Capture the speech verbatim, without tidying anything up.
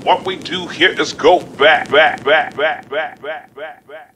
What we do here is go back, back, back, back, back, back, back, back.